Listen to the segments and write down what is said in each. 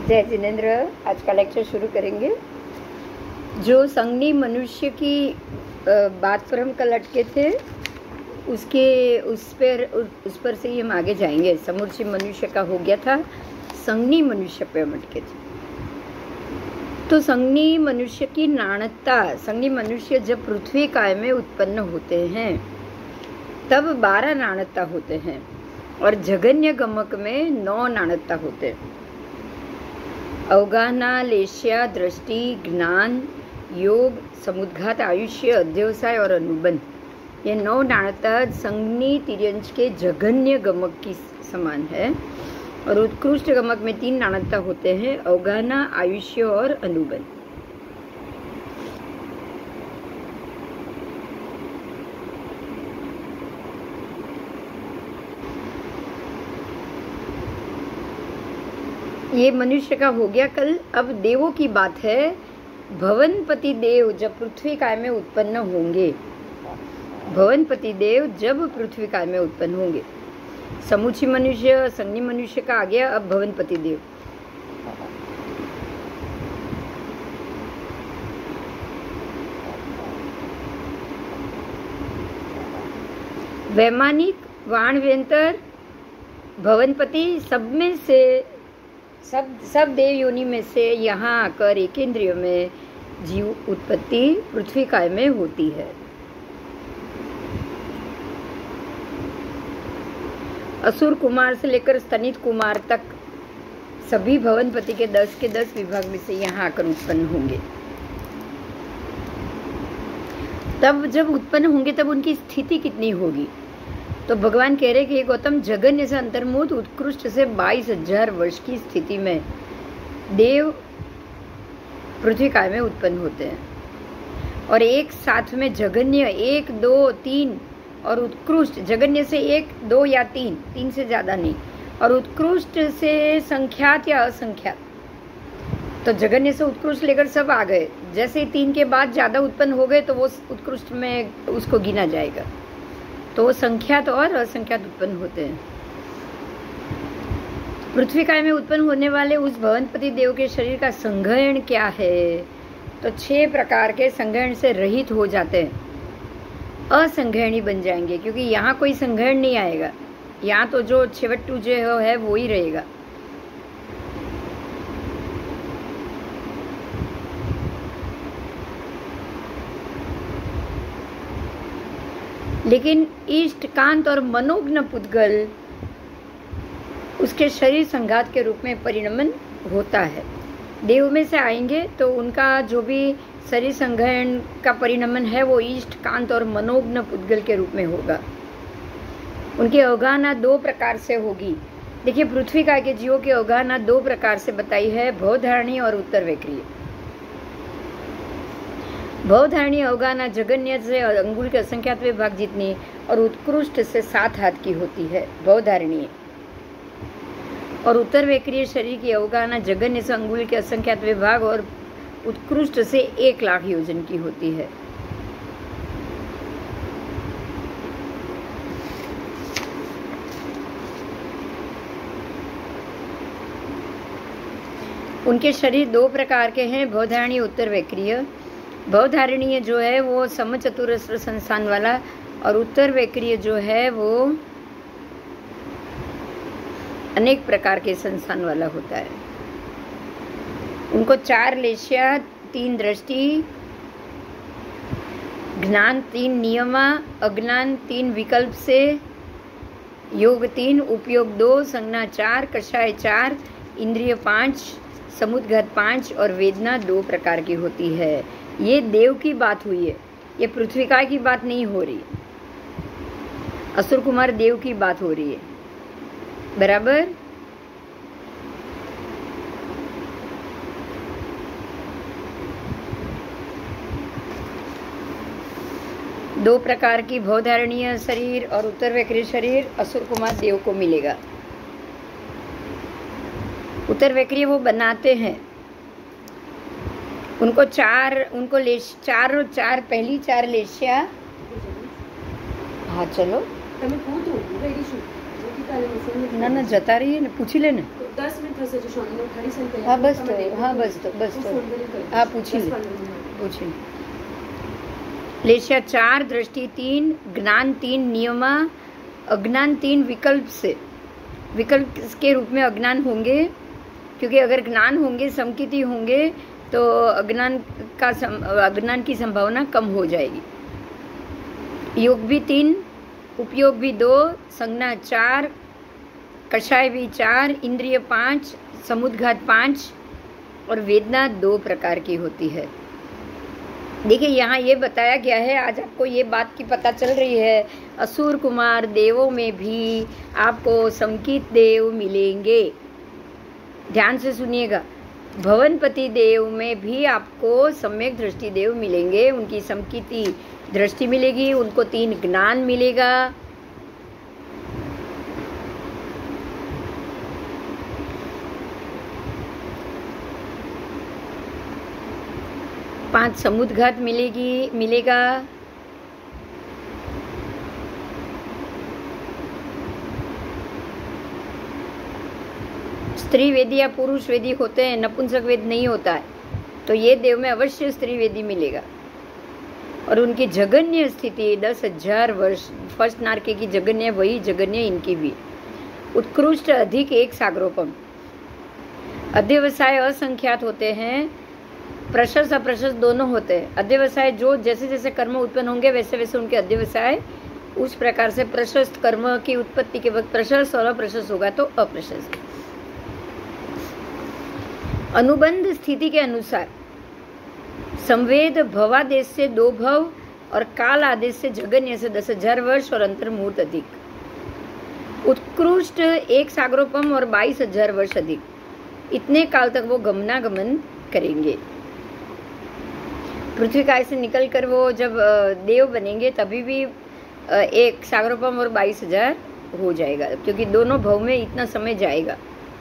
जय जिनेन्द्र। आज का लेक्चर शुरू करेंगे। जो संज्ञी मनुष्य की बात पर हम कल अटके थे उस पर से ही हम आगे जाएंगे। समूची मनुष्य का हो गया था, संज्ञी मनुष्य पे हम अटके थे। तो संज्ञी मनुष्य की नाणकता, संज्ञी मनुष्य जब पृथ्वी काय में उत्पन्न होते हैं तब 12 नाणकता होते हैं और जगन्य गमक में 9 नाणकता होते हैं। अवगाहना, लेश्या, दृष्टि, ज्ञान, योग, समुद्घात, आयुष्य, अध्यवसाय और अनुबंध, ये 9 नाणकता संज्ञी तिर्यंश के जघन्य गमक की समान है। और उत्कृष्ट गमक में 3 नाणकता होते हैं, अवगाहना, आयुष्य और अनुबंध। ये मनुष्य का हो गया कल। अब देवों की बात है। भवनपति देव जब पृथ्वी काय में उत्पन्न होंगे, भवनपति देव जब पृथ्वी काय में उत्पन्न होंगे। समूची मनुष्य, संज्ञी मनुष्य का आ गया। अब भवनपति देव। वैमानिक, वाणव्यंतर, भवनपति, सब में से सब देव योनि में से यहाँ आकर एक इंद्रिय में जीव उत्पत्ति पृथ्वी काय में होती है। असुर कुमार से लेकर स्तनित कुमार तक सभी भवनपति के 10 के 10 विभाग में से यहाँ आकर उत्पन्न होंगे। तब जब उत्पन्न होंगे तब उनकी स्थिति कितनी होगी? तो भगवान कह रहे कि गौतम, जगन्य से अंतर्मुख उत्कृष्ट से 22,000 वर्ष की स्थिति में देव पृथ्वी काय में उत्पन्न होते हैं। और एक साथ में जगन्य 1, 2, 3 और उत्कृष्ट, जगन्य से 1, 2 या 3 से ज्यादा नहीं, और उत्कृष्ट से संख्यात या असंख्यात। तो जगन्य से उत्कृष्ट लेकर सब आ गए। जैसे 3 के बाद ज्यादा उत्पन्न हो गए तो वो उत्कृष्ट में उसको गिना जाएगा। तो वो संख्यात और असंख्यात उत्पन्न होते हैं। पृथ्वी काय में उत्पन्न होने वाले उस भवनपति देव के शरीर का संघयन क्या है? तो 6 प्रकार के संघयन से रहित हो जाते हैं, असंघयनी बन जाएंगे, क्योंकि यहाँ कोई संघयन नहीं आएगा। यहाँ तो जो छिवट्टू जो है वो ही रहेगा। लेकिन इष्ट, कांत और मनोज्ञ पुद्गल उसके शरीर संघात के रूप में परिणमन होता है। देव में से आएंगे तो उनका जो भी शरीर संघयन का परिणमन है वो इष्ट, कांत और मनोज्ञ पुद्गल के रूप में होगा। उनकी अवगाहना 2 प्रकार से होगी। देखिए, पृथ्वी काय के जीवों की अवगाहना 2 प्रकार से बताई है, भवधारणी और उत्तर वैक्रिय। भवधारणी अवगाहना जगन्य से अंगुल के असंख्यात विभाग जितनी और उत्कृष्ट से 7 हाथ की होती है, भवधारणी। और उत्तर वैक्रिय शरीर की अवगाहना जगन्य से अंगुल के असंख्यात विभाग और उत्कृष्ट से 1 लाख योजन की होती है। उनके शरीर 2 प्रकार के हैं, भवधारणी, उत्तर वैक्रिय। भवधारणीय जो है वो समचतुरस्र संस्थान वाला, और उत्तर वैक्रिय जो है वो अनेक प्रकार के संस्थान वाला होता है। उनको 4 लेश्या, 3 दृष्टि, ज्ञान 3 नियमा, अज्ञान 3 विकल्प से, योग 3, उपयोग 2, संज्ञा 4, कषाय 4, इंद्रिय 5, समुद्घात 5 और वेदना 2 प्रकार की होती है। ये देव की बात हुई है, ये पृथ्वी काय की बात नहीं हो रही। असुर कुमार देव की बात हो रही है, बराबर। दो प्रकार की भवधारणीय शरीर और उत्तर वैक्रिय शरीर असुर कुमार देव को मिलेगा। उत्तर वैक्रिय वो बनाते हैं, उनको 4 पहली 4 लेश्या। हाँ चलो, ना जता रही है, पूछी लेना। 10 मिनट થશે જો શાંતિનો 28 સેકન્ડ हाँ बस तो आप पूछिए लेशिया 4 दृष्टि 3 ज्ञान 3 नियम अज्ञान 3 विकल्प के रूप में अज्ञान होंगे, क्योंकि अगर ज्ञान होंगे समकिति होंगे तो अज्ञान की संभावना कम हो जाएगी। योग भी 3, उपयोग भी 2, संज्ञा 4, कषाय भी 4, इंद्रिय 5, समुद्घात 5 और वेदना 2 प्रकार की होती है। देखिए यहाँ ये बताया गया है, आज आपको ये बात की पता चल रही है, असुर कुमार देवों में भी आपको समकित देव मिलेंगे। ध्यान से सुनिएगा, भवनपति देव में भी आपको सम्यक दृष्टि देव मिलेंगे, उनकी समकिति दृष्टि मिलेगी, उनको 3 ज्ञान मिलेगा। पांच समुद्घात मिलेगा। स्त्री वेदी या पुरुष वेदी होते हैं, नपुंसक वेद नहीं होता है, तो ये देव में अवश्य स्त्री वेदी मिलेगा। और उनकी जगन्य स्थिति 10,000 वर्ष, फर्स्ट नारके की जगन्य वही जगन्य इनकी भी। उत्कृष्ट अधिक एक सागरोपम, अध्यवसाय असंख्यात होते हैं, प्रशस्त अप्रशस्त दोनों होते हैं। अध्यवसाय जो जैसे जैसे कर्म उत्पन्न होंगे वैसे वैसे उनके अध्यवसाय उस प्रकार से प्रशस्त कर्म की उत्पत्ति के वक्त प्रशस्त और अप्रशस्त होगा तो अप्रशस्त। अनुबंध स्थिति के अनुसार संवेद भवादेश से 2 भव और काल आदेश से जगन्य से 10,000 वर्ष और अंतर्मुहूर्त अधिक। उत्कृष्ट एक सागरोपम और 22,000 वर्ष अधिक, इतने काल तक वो गमनागमन करेंगे। पृथ्वी काय से निकलकर वो जब देव बनेंगे तभी भी एक सागरोपम और 22,000 हो जाएगा, क्योंकि दोनों भव में इतना समय जाएगा।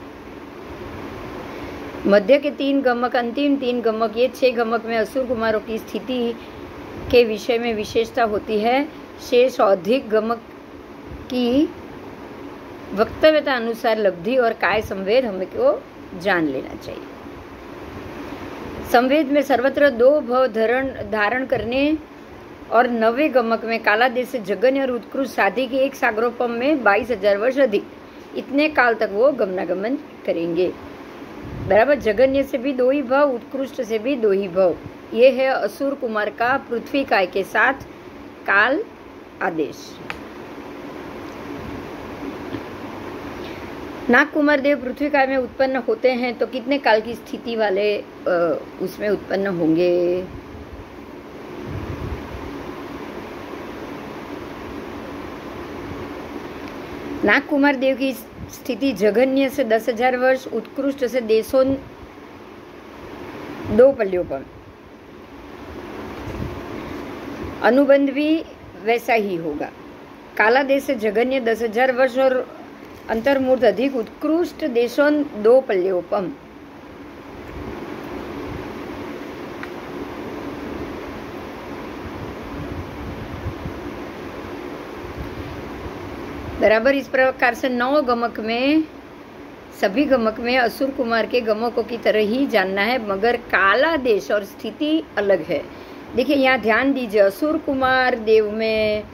मध्य के 3 गमक, अंतिम 3 गमक, ये 6 गमक में असुर कुमारों की स्थिति के विषय में विशेषता होती है। शेष अधिक गमक की वक्तव्यता अनुसार लब्धि और काय संवेद हमें को जान लेना चाहिए। संवेद में सर्वत्र 2 भव धारण करने और 9वें गमक में कालादेश से जगन्य और उत्कृष्ट साधी के एक सागरोपम में 22,000 वर्ष अधिक, इतने काल तक वो गमनागमन करेंगे। बराबर, जगन्य से भी 2 ही भव, उत्कृष्ट से भी 2 ही भव। ये है असुर कुमार का पृथ्वी काय के साथ काल आदेश। नाग कुमार देव पृथ्वी काय में उत्पन्न होते हैं तो कितने काल की स्थिति वाले उसमें उत्पन्न होंगे? नाग कुमार देव की स्थिति जगन्य से 10,000 वर्ष, उत्कृष्ट से देशों 2 पल्लियों पर। अनुबंध भी वैसा ही होगा। काला देश से जगन्य 10,000 वर्ष और अंतर्मूर्त अधिक, उत्कृष्ट देशों 2 पल्योपम। बराबर, इस प्रकार से 9 गमक में सभी गमक में असुर कुमार के गमकों की तरह ही जानना है, मगर काला देश और स्थिति अलग है। देखिए यहाँ ध्यान दीजिए, असुर कुमार देव में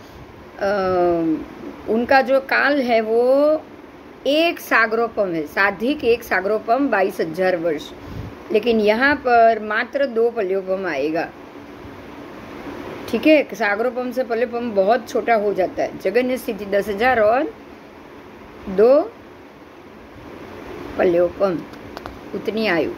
उनका जो काल है वो एक सागरोपम है, साधिक एक सागरोपम 22,000 वर्ष, लेकिन यहाँ पर मात्र 2 पल्योपम आएगा। ठीक है, सागरोपम से पल्योपम बहुत छोटा हो जाता है। जगन्य स्थिति 10,000 और 2 पल्योपम, उतनी आयु।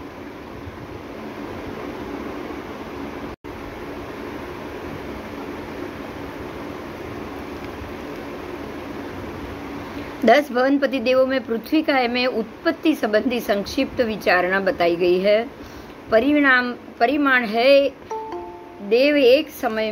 दस भवनपति देवों में पृथ्वी काय में उत्पत्ति संबंधी संक्षिप्त विचारणा बताई गई है। परिमाण है देव एक समय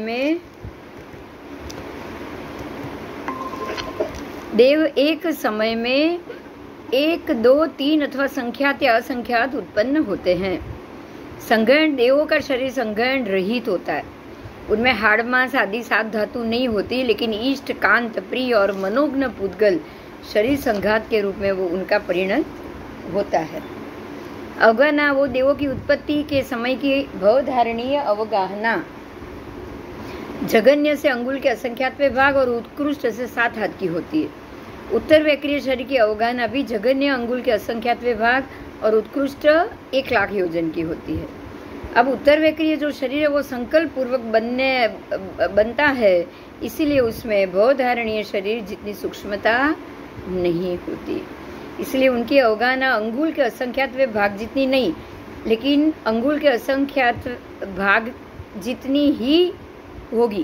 में 1, 2, 3 अथवा संख्यात या असंख्यात उत्पन्न होते हैं। संघर्ण देवों का शरीर संघर्ण रहित होता है, उनमें हाड़ मांस आदि 7 धातु नहीं होती, लेकिन इष्ट, कांत, प्रिय और मनोज्ञ पुद्गल शरीर संघात के रूप में वो उनका परिणत होता है। अवगाहना वो देवों की उत्पत्ति के समय की भवधारणीय अवगाहना जगन्य से अंगुल के असंख्यातवें भाग और उत्कृष्ट से 7 हाथ की होती है। उत्तर वैक्रिय शरीर की अवगाहना भी जगन्य अंगुल के असंख्यातवें भाग और उत्कृष्ट 1 लाख योजन की होती है। अब उत्तर वैक्रिय जो शरीर है वो संकल्प पूर्वक बनता है, इसीलिए उसमें भवधारणीय शरीर जितनी सूक्ष्मता नहीं होती, इसलिए उनकी अवगाहना अंगुल के असंख्यातवें भाग जितनी नहीं, लेकिन अंगुल के असंख्यात भाग जितनी ही होगी।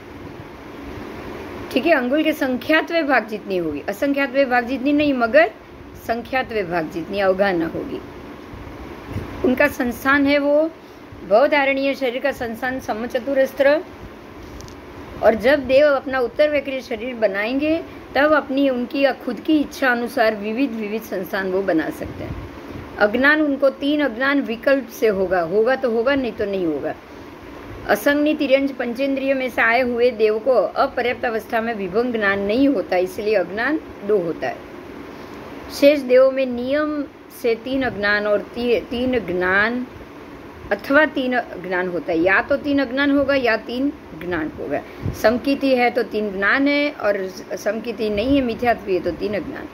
ठीक है, अंगुल के संख्यातवें भाग जितनी होगी, असंख्यातवें भाग जितनी नहीं, मगर संख्यातवें भाग जितनी अवगाहना होगी। उनका संस्थान है वो भवधारणीय शरीर का संस्थान समचतुरस्त्र। और जब देव अपना उत्तर वैक्रिय शरीर बनाएंगे तब अपनी उनकी खुद की इच्छा अनुसार विविध संस्थान वो बना सकते हैं। अज्ञान उनको 3 अज्ञान विकल्प से होगा तो होगा, नहीं तो नहीं होगा। असंगनी तिर्यंज पंचेंद्रिय में से आए हुए देव को अपर्याप्त अवस्था में विभंग ज्ञान नहीं होता, इसलिए अज्ञान 2 होता है। शेष देवों में नियम से 3 अज्ञान और 3 ज्ञान अथवा 3 ज्ञान होता है। या तो 3 अज्ञान होगा या 3 ज्ञान होगा। समकीति है तो 3 ज्ञान है, और समकीति नहीं है, मिथ्यात्व है तो 3 अज्ञान।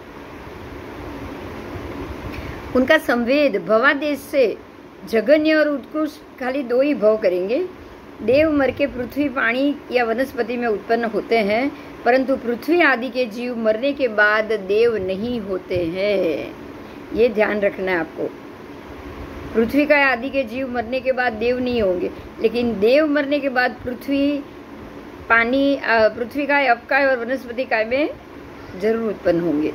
उनका संवेद भवादेश से जगन्य और उत्कृष्ट खाली 2 ही भव करेंगे। देव मर के पृथ्वी, पानी या वनस्पति में उत्पन्न होते हैं, परंतु पृथ्वी आदि के जीव मरने के बाद देव नहीं होते हैं। ये ध्यान रखना है आपको। पृथ्वी का आदि के जीव मरने के बाद देव नहीं होंगे, लेकिन देव मरने के बाद पृथ्वी, पानी, पृथ्वी काय, अपकाय और वनस्पति काय में जरूर उत्पन्न होंगे।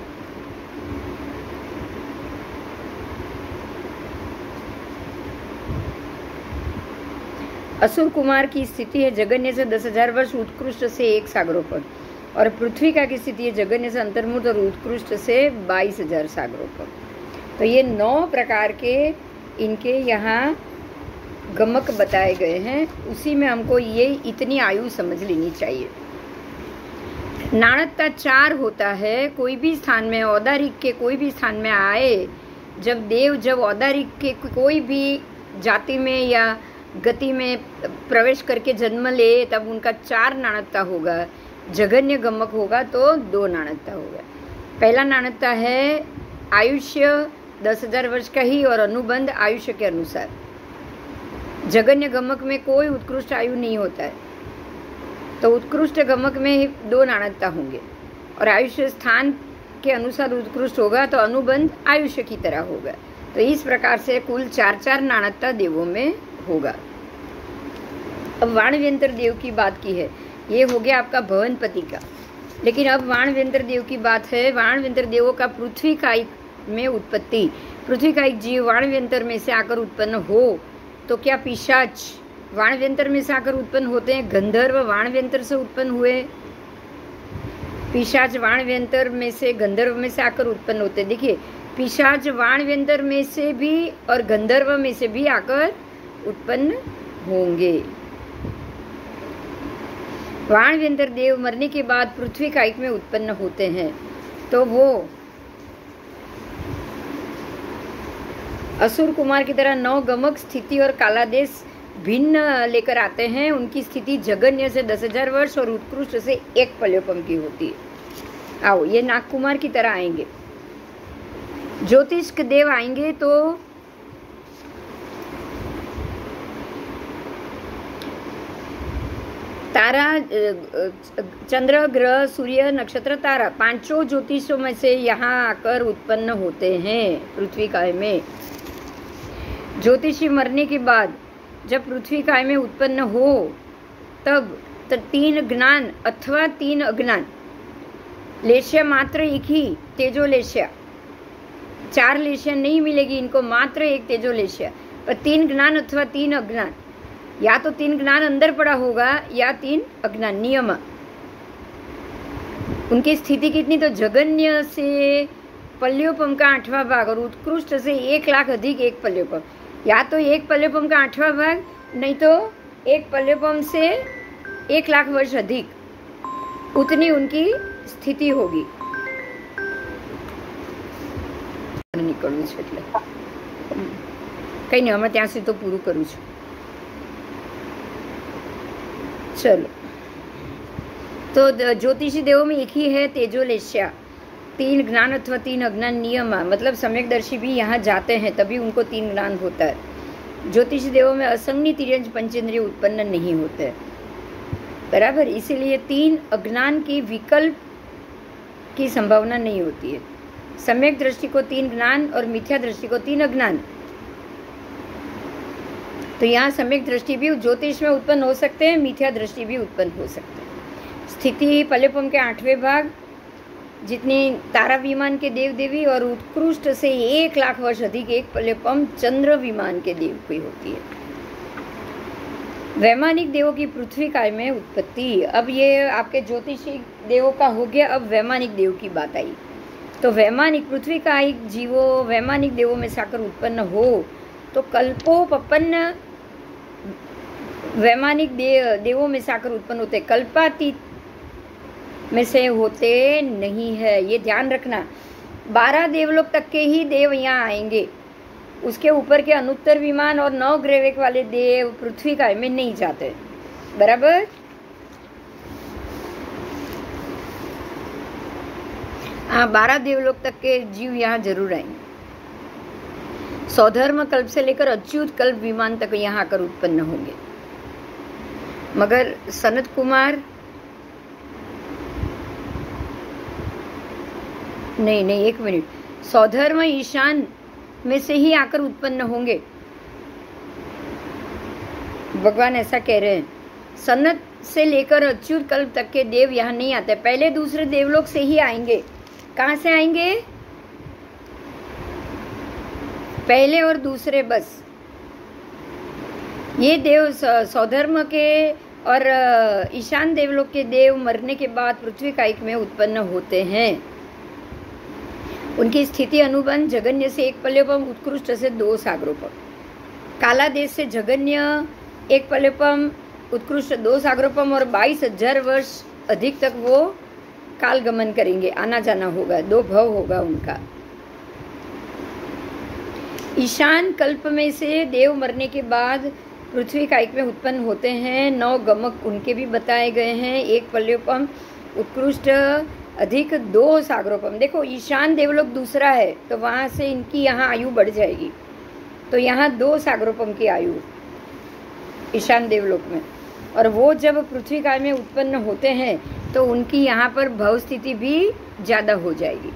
असुर कुमार की स्थिति है जगन्य से 10,000 वर्ष, उत्कृष्ट से 1 सागरोपण, और पृथ्वी का की स्थिति है जगन्य से अंतर्मुख और उत्कृष्ट से 22,000 सागरोपण। तो ये 9 प्रकार के इनके यहाँ गमक बताए गए हैं। उसी में हमको ये इतनी आयु समझ लेनी चाहिए। नाणकता 4 होता है। कोई भी स्थान में, औदारिक के कोई भी स्थान में आए, जब औदारिक के कोई भी जाति में या गति में प्रवेश करके जन्म ले, तब उनका 4 नाणकता होगा। जगन्य गमक होगा तो 2 नाणकता होगा। पहला नाणकता है आयुष्य 10,000 वर्ष का ही और अनुबंध आयुष्य के अनुसार। जगन्य गमक में कोई उत्कृष्ट आयु नहीं होता है, तो उत्कृष्ट गमक में 2 नाणकता होंगे, और आयुष्य स्थान के अनुसार उत्कृष्ट होगा तो अनुबंध आयुष्य की तरह होगा। तो इस प्रकार से कुल 4 नाणकता देवों में होगा। अब वाणव्यंतर देव की बात की है, ये हो गया आपका भवनपति का। लेकिन अब वाणव्यंतर देव की बात है। वाणव्यंतर देवों का पृथ्वी कायिक में उत्पत्ति। पृथ्वी कायिक जीव वाणव्यंतर में से आकर उत्पन्न हो तो क्या पिशाच वाणव्यंतर में से आकर उत्पन्न होते हैं? गंधर्व वाणव्यंतर से उत्पन्न हुए, पिशाच वाणव्यंतर में से, गंधर्व में से आकर उत्पन्न होते। देखिए, पिशाच वाणव्यंतर में से भी और गंधर्व में से भी आकर उत्पन्न होंगे। वाणव्यंतर देव मरने के बाद पृथ्वी कायिक में उत्पन्न होते हैं, तो वो असुर कुमार की तरह 9 गमक, स्थिति और कालादेश भिन्न लेकर आते हैं। उनकी स्थिति जगन्य से 10,000 वर्ष और उत्कृष्ट से 1 पल्योपम की होती है। आओ, ये नागकुमार की तरह आएंगे। ज्योतिष देव आएंगे तो तारा, चंद्र, ग्रह, सूर्य, नक्षत्र, तारा, 5 ज्योतिषों में से यहाँ आकर उत्पन्न होते हैं पृथ्वी काय में। ज्योतिषी मरने के बाद जब पृथ्वी काय में उत्पन्न हो तब 3 ज्ञान अथवा 3 अज्ञान, लेश्या मात्र 1 ही तेजोलेश्या, 4 लेश्या नहीं मिलेगी इनको, मात्र 1 तेजोलेश्या, और 3 ज्ञान अथवा 3 अज्ञान। या तो 3 ज्ञान अंदर पड़ा होगा या 3 अज्ञान। नियम उनकी स्थिति कितनी? तो जगन्य से पल्योपम का 8वां भाग और उत्कृष्ट से 1 लाख अधिक 1 पल्योपम। या तो 1 पल्योपम का 8वां भाग, नहीं तो 1 पल्योपम से 1 लाख वर्ष अधिक, उतनी उनकी स्थिति होगी। નીકળવું છે એટલે કંઈ નહીં, હમણાં ત્યાં સુધી તો પૂરું કરું છું. चलो, तो ज्योतिषी देवों में एक ही है तेजोलेश्या, 3 ज्ञान अथवा 3 अज्ञान नियम, मतलब सम्यकदर्शी भी यहाँ जाते हैं तभी उनको 3 ज्ञान होता है. ज्योतिषी देवों में असंज्ञ तिर्यंच पंचेंद्रिय उत्पन्न नहीं होते, बराबर. इसीलिए 3 अज्ञान की विकल्प की संभावना नहीं होती है. सम्यक दृष्टि को 3 ज्ञान और मिथ्या दृष्टि को 3 अज्ञान. तो यहाँ सम्यक दृष्टि भी ज्योतिष में उत्पन्न हो सकते हैं, मिथ्या दृष्टि भी उत्पन्न हो सकते हैं. स्थिति पलेपम के 8वें भाग जितनी तारा विमान के देव देवी और उत्कृष्ट से 1 लाख वर्ष अधिक एक पलेपम चंद्र विमान के देव की होती है. वैमानिक देवों की पृथ्वी काय में उत्पत्ति. अब ये आपके ज्योतिषी देवों का हो गया, अब वैमानिक देव की बात आई. तो वैमानिक पृथ्वी कायिक जीवों वैमानिक देवों में साकर उत्पन्न हो तो कल्पोपन्न वैमानिक देवों में साकर उत्पन्न होते, कल्पातीत में से होते नहीं है. ये ध्यान रखना. 12 देवलोक तक के ही देव यहाँ आएंगे, उसके ऊपर के अनुत्तर विमान और 9 ग्रह वाले देव पृथ्वी काय में नहीं जाते, बराबर. हाँ, 12 देवलोक तक के जीव यहाँ जरूर आएंगे. सौधर्म कल्प से लेकर अच्युत कल्प विमान तक यहाँ आकर उत्पन्न होंगे. मगर सनत कुमार नहीं, 1 मिनट. सौधर्म ईशान में से ही आकर उत्पन्न होंगे, भगवान ऐसा कह रहे हैं. सनत से लेकर अच्युत कल्प तक के देव यहाँ नहीं आते, पहले दूसरे देवलोक से ही आएंगे. कहाँ से आएंगे? पहले और दूसरे, बस. ये देव सौधर्म के और ईशान देवलोक के देव मरने के बाद पृथ्वी कायिक में उत्पन्न होते हैं. उनकी स्थिति अनुबंध जगन्य से 1 पल्यपम, उत्कृष्ट से 2 सागरोपम. काला देश से जगन्य 1 पल्यपम, उत्कृष्ट 2 सागरोपम और 22,000 वर्ष अधिक तक वो काल गमन करेंगे, आना जाना होगा, 2 भव होगा उनका. ईशान कल्प में से देव मरने के बाद पृथ्वी कायिक में उत्पन्न होते हैं. 9 गमक उनके भी बताए गए हैं, 1 पल्योपम, उत्कृष्ट अधिक 2 सागरोपम. देखो, ईशान देवलोक दूसरा है तो वहाँ से इनकी यहाँ आयु बढ़ जाएगी, तो यहाँ 2 सागरोपम की आयु ईशान देवलोक में. और वो जब पृथ्वी काल में उत्पन्न होते हैं तो उनकी यहाँ पर भव स्थिति भी ज़्यादा हो जाएगी.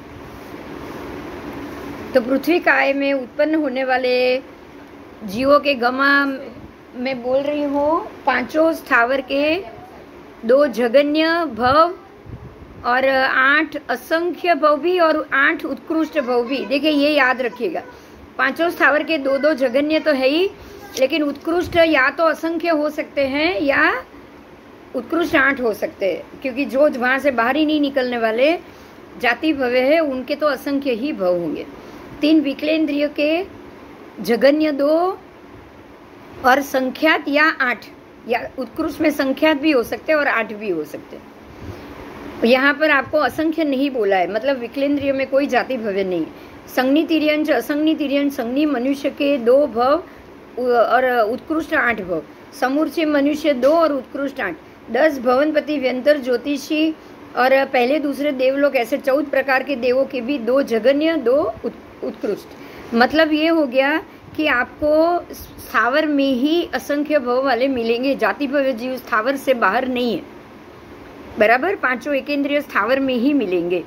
तो पृथ्वी काय में उत्पन्न होने वाले जीवों के गमा मैं बोल रही हूँ 5 स्थावर के, 2 जगन्य भव और 8 असंख्य भव भी और 8 उत्कृष्ट भव भी. देखिए, ये याद रखिएगा. 5 स्थावर के 2 जगन्य तो है ही, लेकिन उत्कृष्ट या तो असंख्य हो सकते हैं या उत्कृष्ट 8 हो सकते हैं, क्योंकि जो वहाँ से बाहर ही नहीं निकलने वाले जाति भव है उनके तो असंख्य ही भव होंगे. 3 विकलेंद्रिय के जगन्य 2 और संख्यात या 8, या उत्कृष्ट में संख्यात भी हो सकते हैं और 8 भी हो सकते हैं. यहाँ पर आपको असंख्य नहीं बोला है, मतलब विकलेंद्रिय में कोई जाति भव्य नहीं. संज्ञी तिर्यंच असंज्ञी तिर्यंच संज्ञी मनुष्य के 2 भव और उत्कृष्ट 8 भव. समूर्चे मनुष्य 2 और उत्कृष्ट 8. 10 भवनपति व्यंतर ज्योतिषी और पहले दूसरे देवलोक, ऐसे 14 प्रकार के देवों के भी 2 जगन्य 2 उत्कृष्ट. मतलब ये हो गया कि आपको स्थावर में ही असंख्य भव वाले मिलेंगे, जाति भव्य जीव स्थावर से बाहर नहीं है, बराबर. 5 एकेंद्रिय स्थावर में ही मिलेंगे.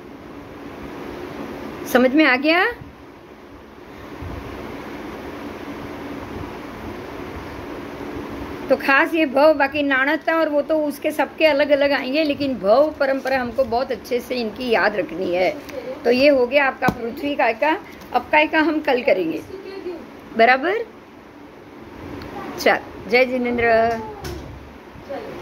समझ में आ गया? तो खास ये भव, बाकी नाणकता और वो तो उसके सबके अलग अलग आएंगे, लेकिन भव परंपरा हमको बहुत अच्छे से इनकी याद रखनी है. तो ये हो गया आपका पृथ्वी काय का. अब काय का हम कल करेंगे, बराबर. चल, जय जिनेंद्र.